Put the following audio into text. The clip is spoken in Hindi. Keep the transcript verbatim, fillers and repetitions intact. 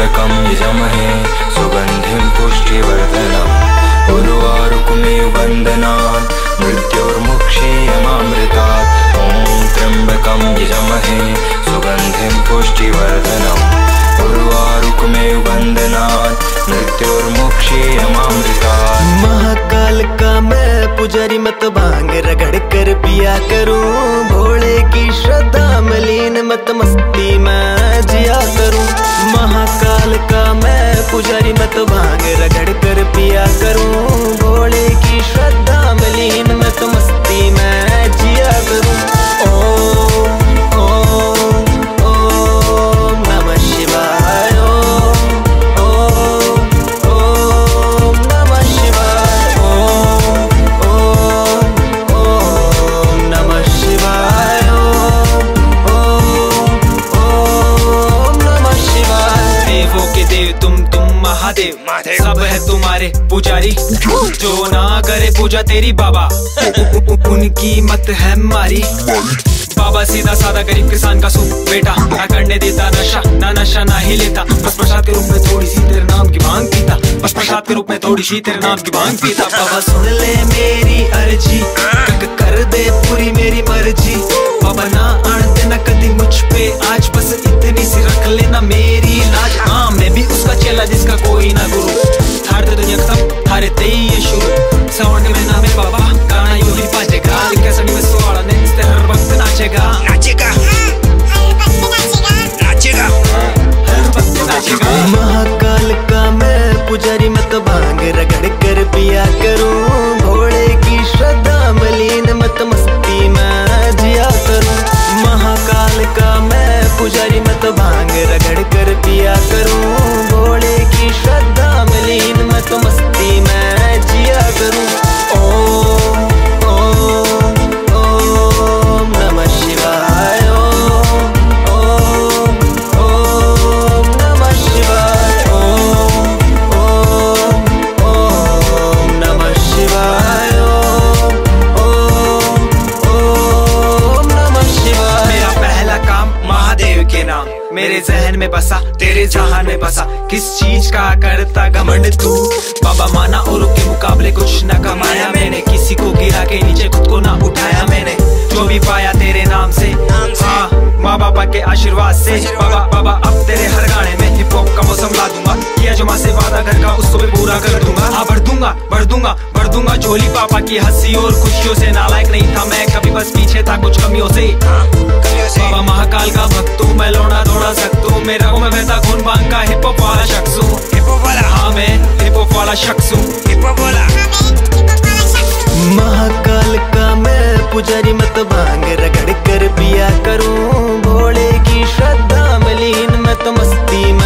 त्र्यंबकं यजामहे सुगन्धिं पुष्टिवर्धनम् उर्वारुकमिव बन्धनान् मृत्योर्मुक्षीयमामृतात्। ॐ त्र्यंबकं यजामहे सुगन्धिं पुष्टिवर्धनम् उर्वारुकमिव बन्धनान् मृत्योर्मुक्षीयमामृतात्। महाकाल का मैं पुजारी मत भांग रगड़ कर पिया करूं, भोले की श्रद्धा मलिन मत मस्ती में जिया करूं। महाकाल का मैं पुजारी मत भांग रगड़ कर पिया करूं, भोले की श्रद्धा मलिन मत मस्ती में जिया करूं। ओम ओम ओम नमः शिवाय। ओम ओम नमः शिवाय। ओम ओम ओम नमः शिवाय। ओम ओम नमः शिवाय। देवों के देव तुम तुम महादेव, सब है तुम्हारे पुजारी, जो ना करे पूजा तेरी बाबा उनकी मत है मारी। बाबा सीधा साधा गरीब किसान का सुख बेटा, ना करने देता नशा, ना नशा ना ही लेता, बस प्रसाद के रूप में थोड़ी सी तेरे नाम की भांग पीता, बस प्रसाद के रूप में थोड़ी सी तेरे नाम की भांग पीता। बाबा सुन ले मेरी अर्जी, कर दे पूरी मेरी मर्जी, बाबा ना आन देना कदी मुझ पे आज, बस इतनी सी रख लेना मेरी लाज। हाँ मैं भी उसका चेला जिसका कोई ना गुरु, थारे दुनिया खत्म थारे ते ये शुरू। सावन के महीना में बाबा गाना यूं ही बाजेगा, कैसनी में सुहाड़ा ने इस तरह हर वक्त नाचेगा नाचेगा नाचेगा हर वक्त नाचेगा। महाकाल का मैं पुजारी मत भांग रगड़ कर पिया करूं, भोले की श्रद्धा मलिन मत मस्ती में जिया करूं। महाकाल का मैं पुजारी मत भांग रगड़ कर पिया करूं, भोले की श्रद्धा मलिन मत मस्ती में जिया करूं। ओम ओम ओम नमः शिवाय। ओम ओम ओम नमः शिवाय। ओम ओम ओम नमः शिवाय। ओम ओम ओम नमः शिवाय। मेरा पहला काम महादेव के नाम, मेरे जहन में बसा तेरे जहान में बसा, किस चीज का करता घमंड तू। बाबा माना औरों के मुकाबले कुछ न कमाया मैंने, किसी को गिरा के नीचे खुद को ना उठाया मैंने, जो भी पाया तेरे नाम से हाँ माँ बाबा के आशीर्वाद से। बाबा बाबा अब तेरे हर गाने में हिप हॉप का मौसम ला दूंगा, किया जो माँ से वादा घर का उसको भी पूरा कर दूंगा। हाँ बढ़ दूंगा बढ़ दूंगा बढ़ दूंगा झोली पापा की हंसी और खुशियों से। नालायक नहीं था मैं कभी, बस पीछे था कुछ कमियों से। बाबा महाकाल का भक्त हूँ मैं, लौड़ा दौड़ा सकता हूँ, मेरा हूँ मैं बहता खून बांग का हिप हॉप वाला शख्स हूँ। हिप हॉप वाला हाँ मैं हिप हॉप वाला शख्स हूँ। हिप हॉप वाला महाकाल का मैं पुजारी मत भांग रगड़ कर पिया करूं, भोले की श्रद्धा मलिन मत मस्ती